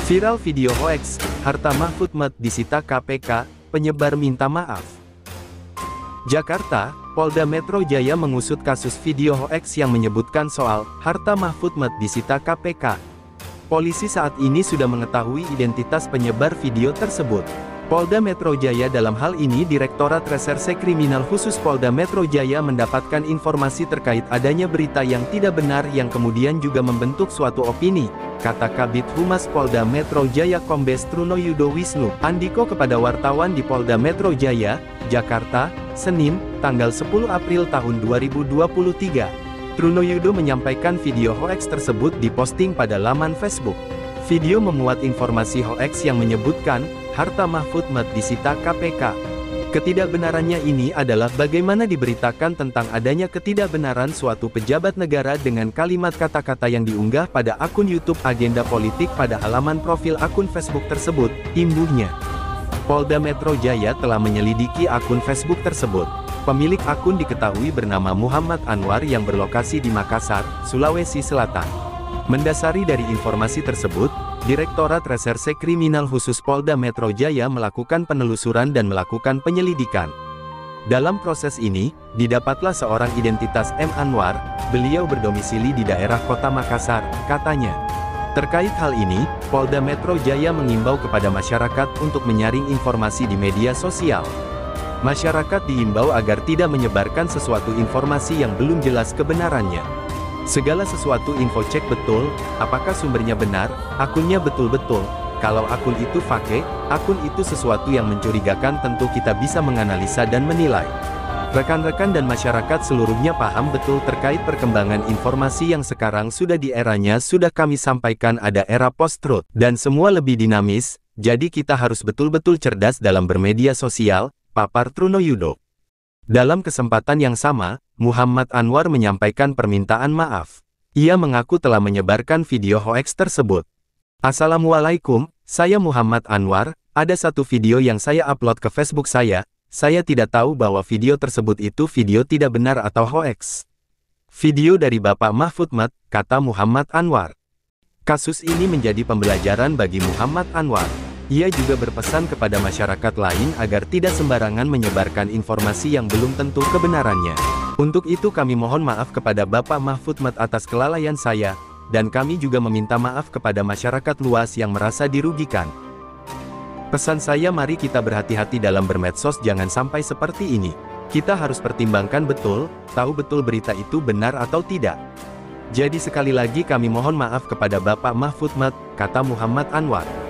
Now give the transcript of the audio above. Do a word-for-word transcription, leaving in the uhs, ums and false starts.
Viral video hoaks, harta Mahfud M D disita K P K, penyebar minta maaf. Jakarta, Polda Metro Jaya mengusut kasus video hoaks yang menyebutkan soal harta Mahfud M D disita K P K. Polisi saat ini sudah mengetahui identitas penyebar video tersebut. Polda Metro Jaya dalam hal ini Direktorat Reserse Kriminal Khusus Polda Metro Jaya mendapatkan informasi terkait adanya berita yang tidak benar yang kemudian juga membentuk suatu opini, kata Kabid Humas Polda Metro Jaya Kombes Trunoyudo Wisnu Andiko kepada wartawan di Polda Metro Jaya, Jakarta, Senin, tanggal sepuluh April tahun dua ribu dua puluh tiga. Trunoyudo menyampaikan video hoaks tersebut diposting pada laman Facebook. Video memuat informasi hoaks yang menyebutkan harta Mahfud M D disita K P K. Ketidakbenarannya ini adalah bagaimana diberitakan tentang adanya ketidakbenaran suatu pejabat negara dengan kalimat kata-kata yang diunggah pada akun YouTube Agenda Politik pada halaman profil akun Facebook tersebut, imbuhnya. Polda Metro Jaya telah menyelidiki akun Facebook tersebut. Pemilik akun diketahui bernama Muhammad Anwar yang berlokasi di Makassar, Sulawesi Selatan. Mendasari dari informasi tersebut, Direktorat Reserse Kriminal Khusus Polda Metro Jaya melakukan penelusuran dan melakukan penyelidikan. Dalam proses ini, didapatlah seorang identitas M. Anwar, beliau berdomisili di daerah kota Makassar, katanya. Terkait hal ini, Polda Metro Jaya mengimbau kepada masyarakat untuk menyaring informasi di media sosial. Masyarakat diimbau agar tidak menyebarkan sesuatu informasi yang belum jelas kebenarannya. Segala sesuatu info cek betul, apakah sumbernya benar, akunnya betul-betul. Kalau akun itu fake, akun itu sesuatu yang mencurigakan, tentu kita bisa menganalisa dan menilai. Rekan-rekan dan masyarakat seluruhnya paham betul terkait perkembangan informasi yang sekarang sudah di eranya sudah kami sampaikan ada era post-truth, dan semua lebih dinamis, jadi kita harus betul-betul cerdas dalam bermedia sosial, papar Trunoyudo. Dalam kesempatan yang sama, Muhammad Anwar menyampaikan permintaan maaf. Ia mengaku telah menyebarkan video hoaks tersebut. Assalamualaikum, saya Muhammad Anwar, ada satu video yang saya upload ke Facebook saya, saya tidak tahu bahwa video tersebut itu video tidak benar atau hoaks. Video dari Bapak Mahfud M D, kata Muhammad Anwar. Kasus ini menjadi pembelajaran bagi Muhammad Anwar. Ia juga berpesan kepada masyarakat lain agar tidak sembarangan menyebarkan informasi yang belum tentu kebenarannya. Untuk itu kami mohon maaf kepada Bapak Mahfud M D atas kelalaian saya, dan kami juga meminta maaf kepada masyarakat luas yang merasa dirugikan. Pesan saya, mari kita berhati-hati dalam bermedsos, jangan sampai seperti ini. Kita harus pertimbangkan betul, tahu betul berita itu benar atau tidak. Jadi sekali lagi kami mohon maaf kepada Bapak Mahfud M D, kata Muhammad Anwar.